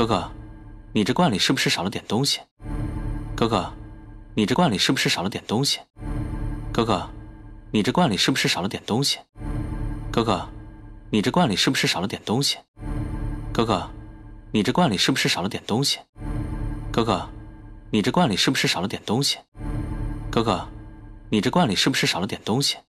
哥哥，你这罐里是不是少了点东西？哥哥，你这罐里是不是少了点东西？哥哥，你这罐里是不是少了点东西？哥哥，你这罐里是不是少了点东西？哥哥，你这罐里是不是少了点东西？哥哥，你这罐里是不是少了点东西？哥哥，你这罐里是不是少了点东西？